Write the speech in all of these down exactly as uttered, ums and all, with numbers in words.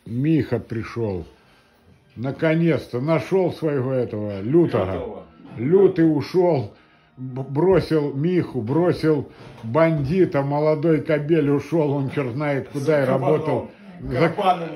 Миха пришел. Наконец-то нашел своего этого лютого. Лютый ушел, бросил Миху, бросил бандита, молодой кобель ушел, он черт знает куда за и кабаном. Работал. За,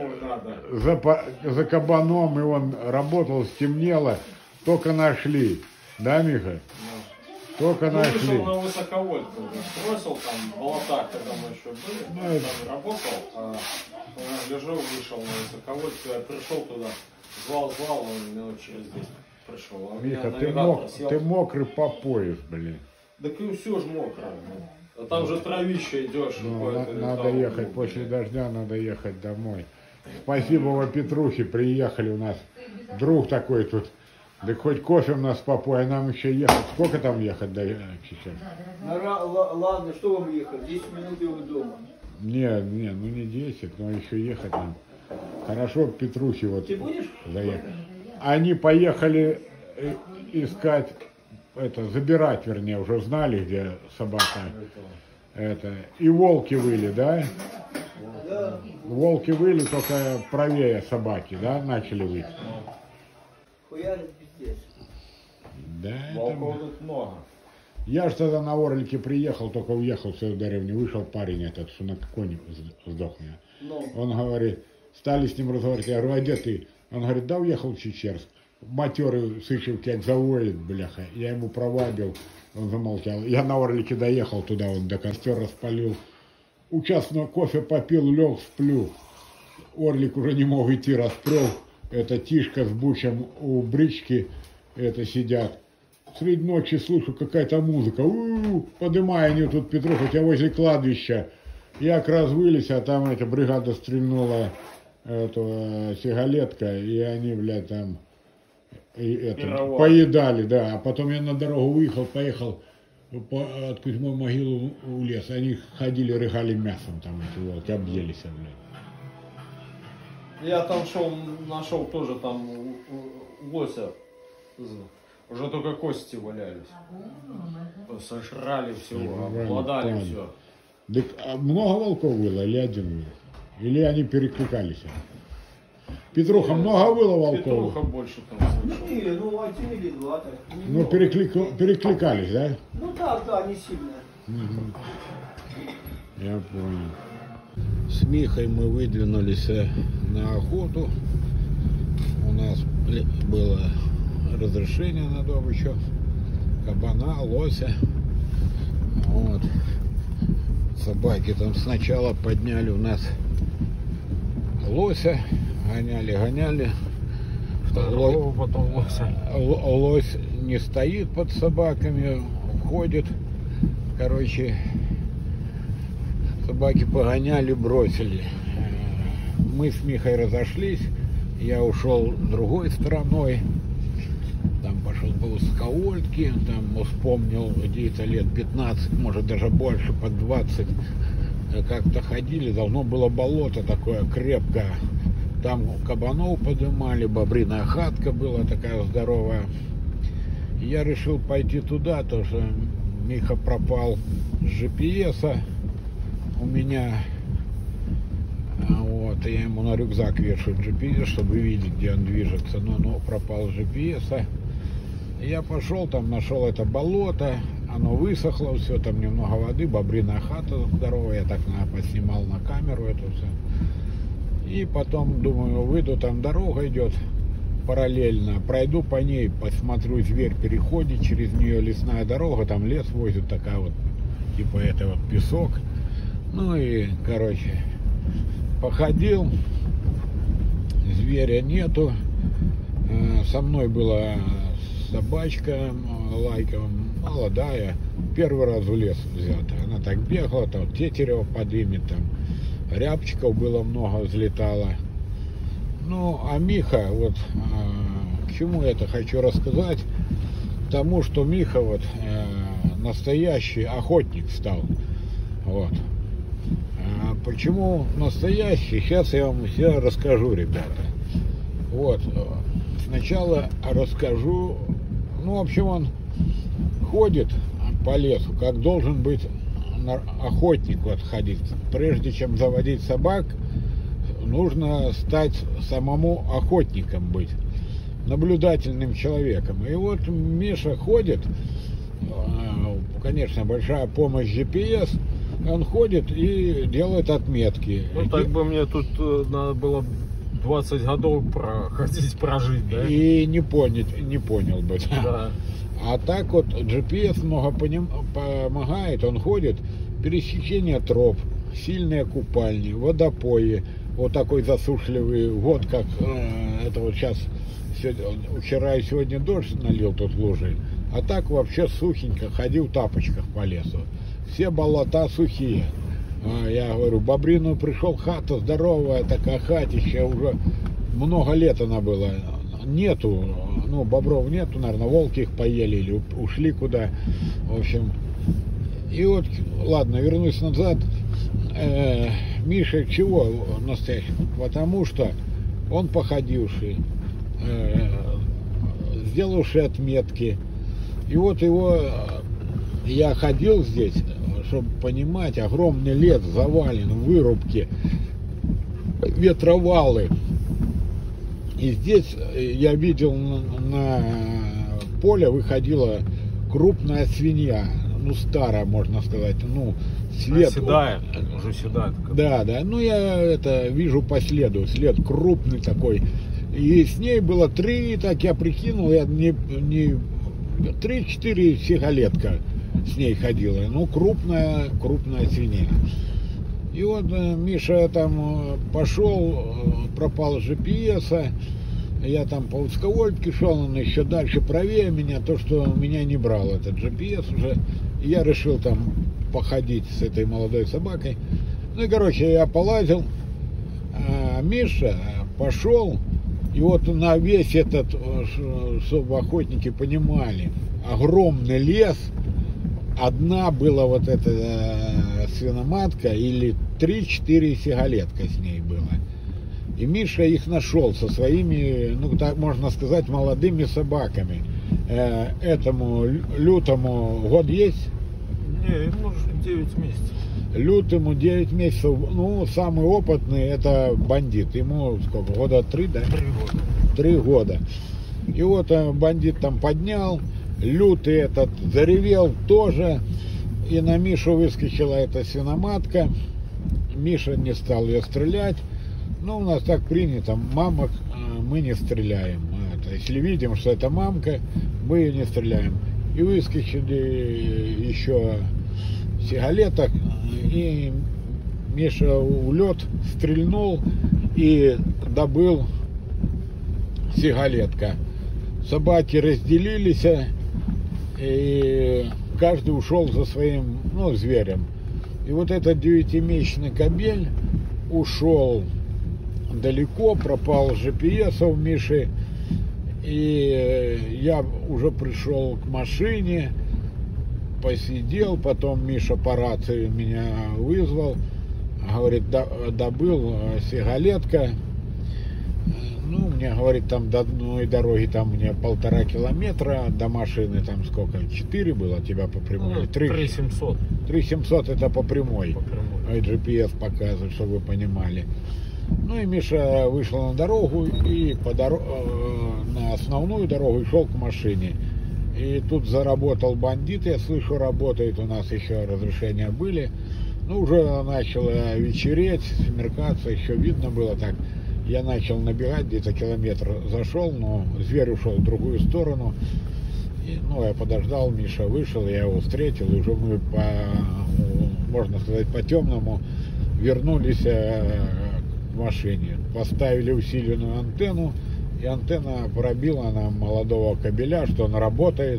за, за кабаном, и он работал, стемнело, только нашли. Да, Миха? Да. Только ну, нашли. Вышел на высоковольтку, бросил там болотах, когда мы еще были, ну, там это... работал, а лежал, вышел на высоковольтку, я пришел туда, звал, звал, он минут через десять пришел. А Миха, ты, мок, ты мокрый по пояс, блин. Так и все же мокрое. А там же травище идешь. Ну, на, надо ехать, ну, после дождя надо ехать домой. Спасибо во Петрухе, приехали у нас. Друг такой тут. Да хоть кофе у нас попой, а нам еще ехать. Сколько там ехать до сейчас? Ладно, что вам ехать? десять минут и вы дома. Не, не, ну не десять, но еще ехать нам. Хорошо, Петрухи вот заехать. Они поехали искать, это, забирать, вернее, уже знали, где собака. Это, и волки выли, да? Да. Волки выли, только правее собаки, да, начали выть. Хуярит пиздец. Да, волков тут много. Я же тогда на Орлике приехал, только уехал в свою деревню, вышел парень этот, что на коне сдох меня. Но. Он говорит, стали с ним разговаривать, я говорю, а где ты? Он говорит, да уехал в Чечерск. Матерый Сычев как завоет, бляха. Я ему провабил, он замолчал. Я на Орлике доехал туда, он до костер распалил. Участно кофе попил, лег, сплю. Орлик уже не мог идти, расплел. Это Тишка с Бучем у брички это сидят. Среди ночи слышу, какая-то музыка. У-у-у, подымай они тут, Петруха, у тебя возле кладбища. Я как раз вылез, а там эта бригада стрельнула эту сигалетка, и они, блядь, там и это, поедали, да. А потом я на дорогу выехал, поехал по, от Кузьмой могилу в лес. Они ходили, рыгали мясом там, эти волки, объелись, блядь. Я там шел, нашел тоже там лося. Уже только кости валялись. Сожрали все, обладали все. Так, а много волков было или один был? Или они перекликались? Петруха, много было волков? Петруха больше там слышал. Не, ну один или два. Так, ну переклик... перекликались, да? Ну да, да, не сильно. Угу. Я понял. С Михой мы выдвинулись на охоту. У нас было разрешение на добычу кабана, лося. Вот. Собаки там сначала подняли у нас лося, гоняли, гоняли. Второго потом лося. Лось не стоит под собаками, уходит. Короче, собаки погоняли, бросили. Мы с Михой разошлись, я ушел другой стороной. Там пошел по узковольтке, там вспомнил где-то лет пятнадцать, может даже больше, под двадцать. Как-то ходили, давно было болото такое крепкое. Там кабанов подымали, бобриная хатка была такая здоровая. Я решил пойти туда, потому что Миха пропал с джи пи эс-а у меня. Вот, я ему на рюкзак вешаю джи пи эс, чтобы видеть, где он движется. Но, но пропал с джи пи эс-а. Я пошел, там нашел это болото, оно высохло, все, там немного воды, бобриная хата здоровая, я так на, поснимал на камеру это все. И потом, думаю, выйду, там дорога идет параллельно, пройду по ней, посмотрю, зверь переходит, через нее лесная дорога, там лес возит, такая вот, типа это вот песок. Ну и, короче, походил, зверя нету, со мной была собачка, лайка, молодая, первый раз в лес взята. Она так бегала, там тетерева подымет, там рябчиков было много, взлетало. Ну, а Миха, вот а, к чему я это хочу рассказать? Тому, что Миха вот а, настоящий охотник стал. Вот. А почему настоящий? Сейчас я вам все расскажу, ребята. Вот. Сначала расскажу. Ну, в общем, он ходит по лесу, как должен быть охотник вот ходить. Прежде чем заводить собак, нужно стать самому охотником быть, наблюдательным человеком. И вот Миша ходит, конечно, большая помощь джи пи эс, он ходит и делает отметки. Ну так бы мне тут надо было двадцать годов проходить, прожить, да? И не понять, не понял бы. Да. А так вот джи пи эс много поним, помогает, он ходит, пересечение троп, сильные купальни, водопои, вот такой засушливый год, как э, это вот сейчас, вчера и сегодня дождь налил тут лужи, а так вообще сухенько, ходил в тапочках по лесу, все болота сухие. А, я говорю, Бобрину пришел, хата здоровая, такая хатища, уже много лет она была, нету, ну бобров нету, наверное, волки их поели или ушли куда, в общем. И вот, ладно, вернусь назад. Э, Миша чего настоящий? Потому что он походивший, э, сделавший отметки. И вот его, я ходил здесь, чтобы понимать, огромный лес завален, вырубки, ветровалы. И здесь я видел на, на поле выходила крупная свинья. Ну, старая, можно сказать, ну, след... А седая, уже седая. Да, да, ну, я это вижу по следу, след крупный такой. И с ней было три, так я прикинул, я не... не три-четыре сигалетка с ней ходила, ну, крупная, крупная свинья. И вот Миша там пошел, пропал джи пи эс, я там по узковольтке шел, он еще дальше правее меня, то, что меня не брал этот джи пи эс уже. И я решил там походить с этой молодой собакой. Ну и, короче, я полазил, а Миша пошел, и вот на весь этот, чтобы охотники понимали, огромный лес, одна была вот эта свиноматка или три-четыре сигалетка с ней было. И Миша их нашел со своими, ну так можно сказать, молодыми собаками. Э, этому лютому год есть? Не, ему уже девять месяцев. Лютому девять месяцев, ну самый опытный это бандит, ему сколько, года три, да? Три года. Три года. И вот бандит там поднял, лютый этот заревел тоже, и на Мишу выскочила эта свиноматка. Миша не стал ее стрелять. Ну, у нас так принято, мамок мы не стреляем. Это, если видим, что это мамка, мы ее не стреляем. И выскочили еще сигалеток, и Миша в лед стрельнул и добыл сигалетка. Собаки разделились, и каждый ушел за своим, ну, зверем. И вот этот девятимесячный кобель ушел далеко, пропал джи пи эс у Миши, и я уже пришел к машине, посидел, потом Миша по рации меня вызвал, говорит, добыл сигалетка, ну, мне говорит, там до одной дороги там мне полтора километра, до машины там сколько, четыре было тебя по прямой? Ну, три семьсот. три семьсот это по прямой, по прямой. джи пи эс показывает, чтобы вы понимали. Ну и Миша вышел на дорогу и по дор... на основную дорогу шел к машине. И тут заработал бандит, я слышу, работает, у нас еще разрешения были. Ну, уже начало вечереть, смеркаться, еще видно было так. Я начал набегать, где-то километр зашел, но зверь ушел в другую сторону. И, ну, я подождал, Миша вышел, я его встретил, и уже мы по, можно сказать, по темному вернулись к машине. Поставили усиленную антенну, и антенна пробила нам молодого кобеля, что он работает.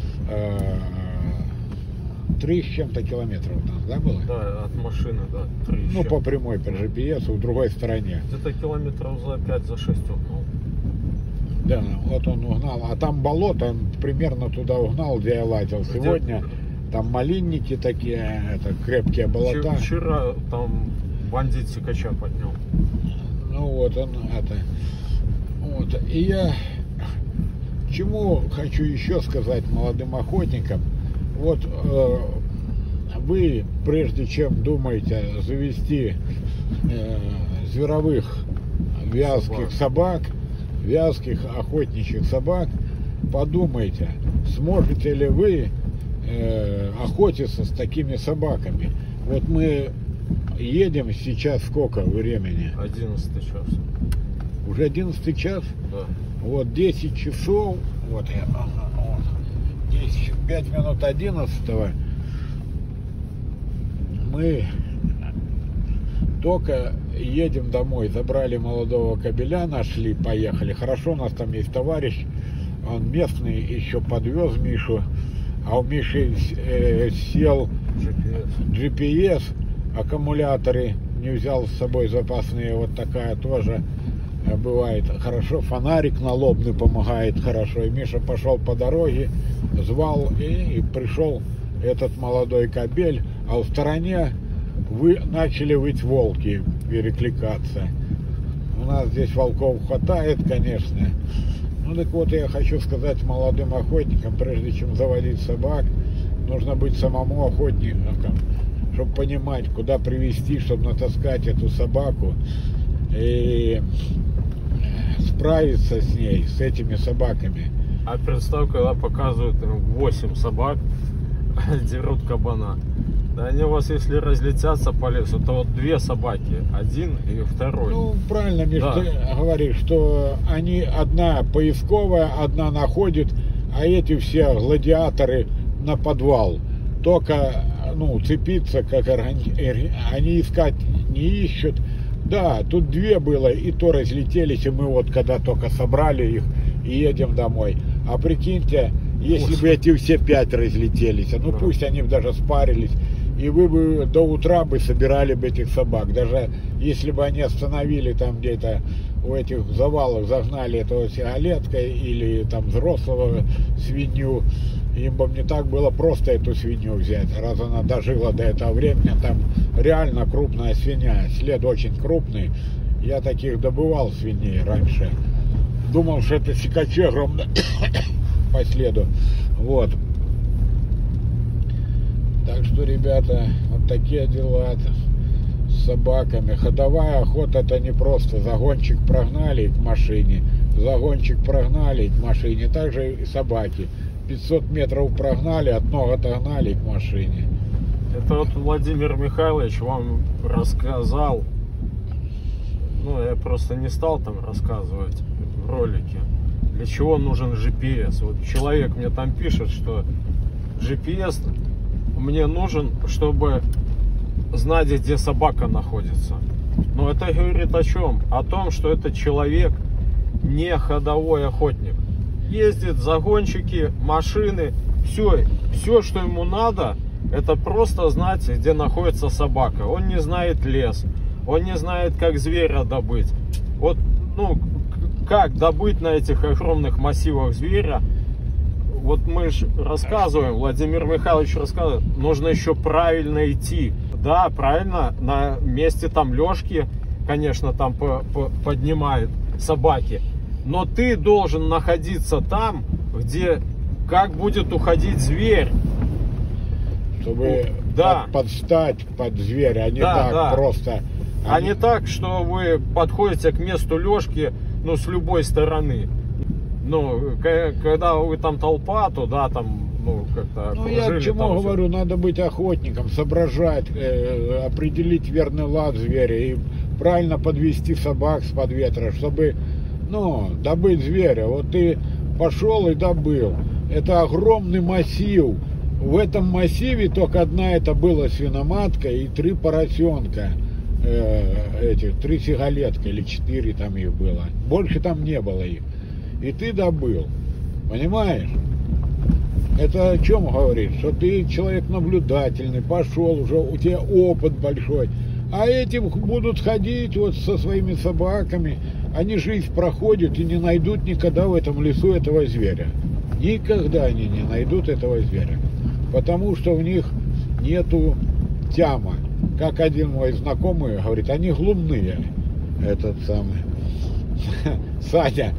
Три с чем-то километров у нас, да, было? Да, от машины, да. три Ну, по прямой, по джи пи эс, в другой стороне. Где-то километров за пять, за шесть угнал. Да, вот он угнал. А там болото, он примерно туда угнал, где я лазил сегодня. Там малинники такие, это крепкие болота. Вчера там бандит сикача поднял. Ну вот он, это. Вот. И я чему хочу еще сказать молодым охотникам. Вот э, вы, прежде чем думаете завести э, зверовых вязких собак, вязких охотничьих собак. Подумайте, сможете ли вы э, охотиться с такими собаками? Вот мы едем сейчас сколько времени? одиннадцатый час. Уже одиннадцатый час? Да. Вот десять часов, вот я, вот, десять, пять минут одиннадцатого. Мы только едем домой, забрали молодого кобеля, нашли, поехали. Хорошо, у нас там есть товарищ, он местный, еще подвез Мишу, а у Миши э, сел джи пи эс. джи пи эс, аккумуляторы не взял с собой запасные, вот такая тоже бывает. Хорошо, фонарик налобный помогает хорошо. И Миша пошел по дороге, звал, и, и пришел этот молодой кобель, а в стороне вы начали выть волки, перекликаться. У нас здесь волков хватает, конечно. Ну так вот, я хочу сказать молодым охотникам, прежде чем заводить собак, нужно быть самому охотником, чтобы понимать, куда привести, чтобы натаскать эту собаку и справиться с ней, с этими собаками. А представь, когда показывают восемь собак, дерут кабана. Да они у вас, если разлетятся по лесу, то вот две собаки, один и второй. Ну, правильно, Миш, да. Ты говоришь, что они одна поисковая, одна находит, а эти все гладиаторы на подвал. Только, ну, цепиться, как органи... они искать не ищут. Да, тут две было, и то разлетелись, и мы вот когда только собрали их и едем домой. А прикиньте, если Ой. бы эти все пять разлетелись, ну да. Пусть они даже спарились, и вы бы до утра бы собирали бы этих собак. Даже если бы они остановили там где-то у этих завалов, загнали этого сигалетка или там взрослого свинью, им бы не так было просто эту свинью взять, раз она дожила до этого времени. Там реально крупная свинья, след очень крупный. Я таких добывал свиней раньше. Думал, что это сикачи огромные по следу. Вот. Так что, ребята, вот такие дела с собаками. Ходовая охота — это не просто загончик прогнали к машине, загончик прогнали к машине, также и собаки. пятьсот метров прогнали, от ног отогнали к машине. Это вот Владимир Михайлович вам рассказал, ну я просто не стал там рассказывать в ролике, для чего нужен джи пи эс. Вот человек мне там пишет, что джи пи эс мне нужен, чтобы знать, где собака находится. Но это говорит о чем? О том, что этот человек не ходовой охотник. Ездит загонщики, машины, все, все, что ему надо, это просто знать, где находится собака. Он не знает лес, он не знает, как зверя добыть. Вот, ну, как добыть на этих огромных массивах зверя. Вот мы же рассказываем, Владимир Михайлович рассказывает, нужно еще правильно идти. Да, правильно, на месте там лёжки, конечно, там по, по, поднимают собаки. Но ты должен находиться там, где как будет уходить зверь. Чтобы да. под, подстать под зверя, а не да, так да. просто. А Они... не так, что вы подходите к месту лёжки, ну, с любой стороны. Ну, когда вы там толпа, то да, там, ну, как-то... Ну, я к чему говорю, все. Надо быть охотником, соображать, э, определить верный лад зверя и правильно подвести собак с под ветра, чтобы, ну, добыть зверя. Вот ты пошел и добыл. Это огромный массив. В этом массиве только одна это была свиноматка и три поросенка. Э, этих, три сигалетка или четыре там их было. Больше там не было их. И ты добыл, понимаешь? Это о чем говорит? Что ты человек наблюдательный, пошел уже, у тебя опыт большой. А эти будут ходить вот со своими собаками, они жизнь проходят и не найдут никогда в этом лесу этого зверя. Никогда они не найдут этого зверя. Потому что в них нету тяма. Как один мой знакомый говорит, они глумные. Этот самый Саня.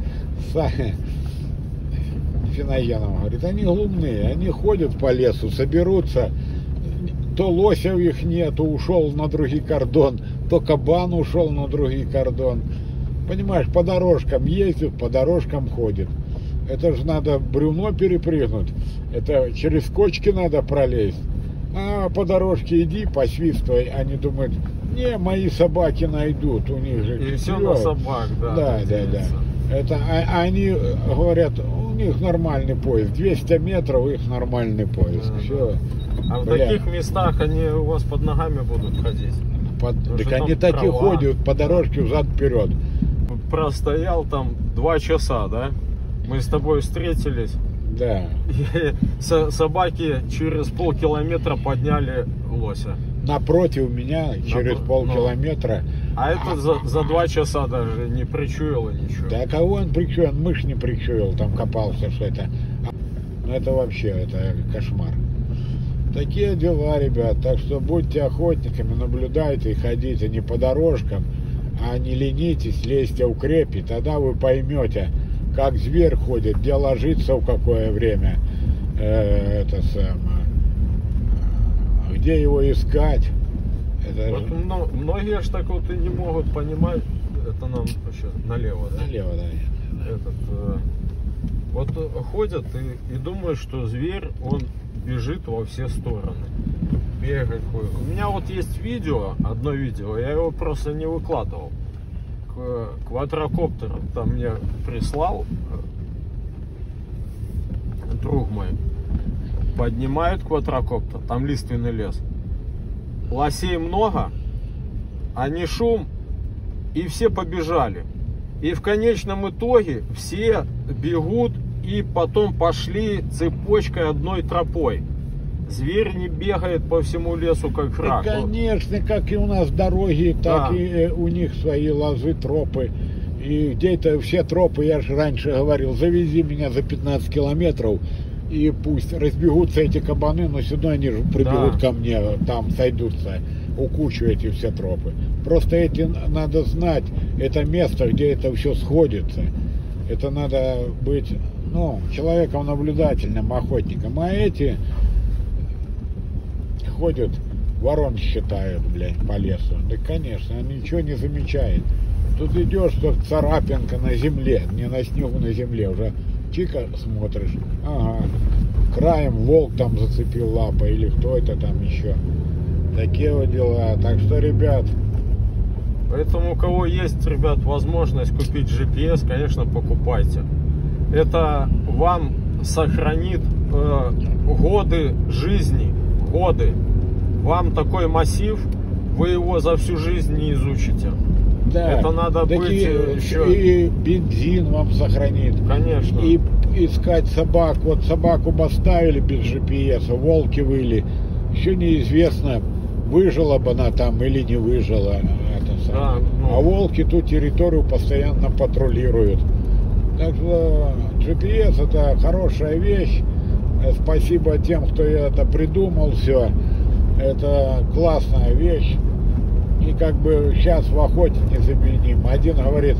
Финоенов говорит, они глумные, они ходят по лесу, соберутся, то лосев их нету, ушел на другой кордон, то кабан ушел на другой кордон. Понимаешь, по дорожкам ездит, по дорожкам ходит. Это же надо бревно перепрыгнуть, это через кочки надо пролезть. А по дорожке иди, посвистывай. Они думают, не, мои собаки найдут, у них же... И все на собак, да. Да, да, да. Это, а, они говорят, у них нормальный поезд, двести метров их нормальный поезд. Да, все. Да. А в Бля. таких местах они у вас под ногами будут ходить? Под... Так они так и ходят по дорожке взад-вперед. Простоял там два часа, да? Мы с тобой встретились. Да. И собаки через полкилометра подняли лося. Напротив меня через Напро... полкилометра. А это за, за два часа даже не причуяло ничего. Да кого он причуял? Мышь не причуял, там копался что-то. Ну это вообще, это кошмар. Такие дела, ребят. Так что будьте охотниками, наблюдайте и ходите не по дорожкам, а не ленитесь, лезьте в крепи. Тогда вы поймете, как зверь ходит, где ложится, в какое время, э, это самое, где его искать. Это вот, но, многие же так вот и не могут понимать, это нам сейчас налево, да? Налево, да. Этот, э, вот ходят и, и думают, что зверь, он бежит во все стороны, бегает, ходит. У меня вот есть видео, одно видео, я его просто не выкладывал. Квадрокоптер там мне прислал друг мой. Поднимают квадрокоптер, там лиственный лес. Лосей много, а не шум, и все побежали. И в конечном итоге все бегут и потом пошли цепочкой одной тропой. Зверь не бегает по всему лесу, как враг. Да, конечно, как и у нас дороги, так да. и у них свои лозы, тропы. И где-то все тропы, я же раньше говорил, завези меня за пятнадцать километров, и пусть разбегутся эти кабаны, но сюда они же прибегут да. ко мне, там сойдутся, укучу эти все тропы. Просто эти надо знать, это место, где это все сходится. Это надо быть, ну, человеком наблюдательным, охотником. А эти ходят, ворон считают, блядь, по лесу. Да, конечно, он ничего не замечает. Тут идешь, что царапинка на земле, не на снегу, на земле. Уже чика смотришь, ага, краем волк там зацепил лапой, или кто это там еще. Такие вот дела. Так что, ребят... Поэтому у кого есть, ребят, возможность купить джи пи эс, конечно, покупайте. Это вам сохранит э, годы жизни, годы. Вам такой массив, вы его за всю жизнь не изучите. Да. Это надо так быть и, еще... И бензин вам сохранит. Конечно. И искать собак. Вот собаку бы оставили без джи пи эс, волки выли. Еще неизвестно, выжила бы она там или не выжила. Это да, ну... А волки ту территорию постоянно патрулируют. Так что джи пи эс это хорошая вещь. Спасибо тем, кто это придумал все. Это классная вещь. И как бы сейчас в охоте незаменим. Один говорит,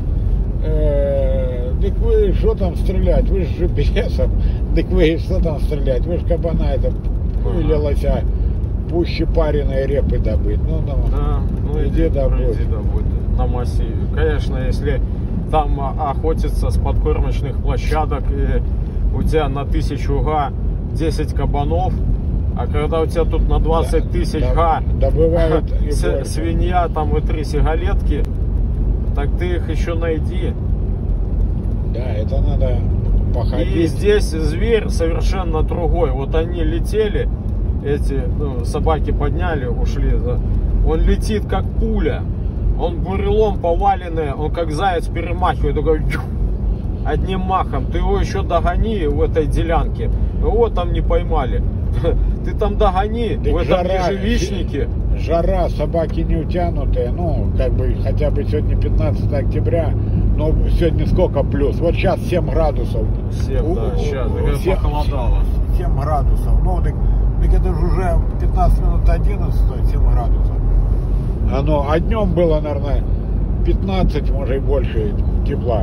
э, так вы что там стрелять? Вы же джи пи эсом. Так вы что там стрелять? Вы же кабана это или лося пуще пареной репы добыть. Ну, ну, да, ну иди, иди добудь. Иди добудь на массиве. Конечно, если там охотиться с подкормочных площадок и у тебя на тысячу га десять кабанов, а когда у тебя тут на двадцать тысяч га добывают свинья там и три сигалетки, так ты их еще найди. Да, это надо походить. И здесь зверь совершенно другой. Вот они летели, эти ну, собаки подняли, ушли. Он летит как пуля. Он бурелом поваленный, он как заяц перемахивает, такой одним махом. Ты его еще догони в этой делянке. Его там не поймали. Ты там догони так в этом жара, ежевичнике. Жара, собаки не утянутые. Ну, как бы хотя бы сегодня пятнадцатое октября. Но сегодня сколько плюс? Вот сейчас семь градусов. семь, да, сейчас. семь, похолодало. семь градусов. Ну, так, так это же уже пятнадцать минут одиннадцать, семь градусов. Оно, а днем было, наверное, пятнадцать, может и больше тепла.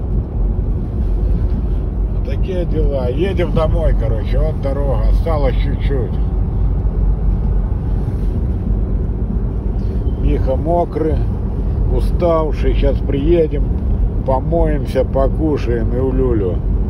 Такие дела. Едем домой, короче. Вот дорога. Осталось чуть-чуть. Тихо, мокрый, уставший. Сейчас приедем, помоемся, покушаем и в люлю.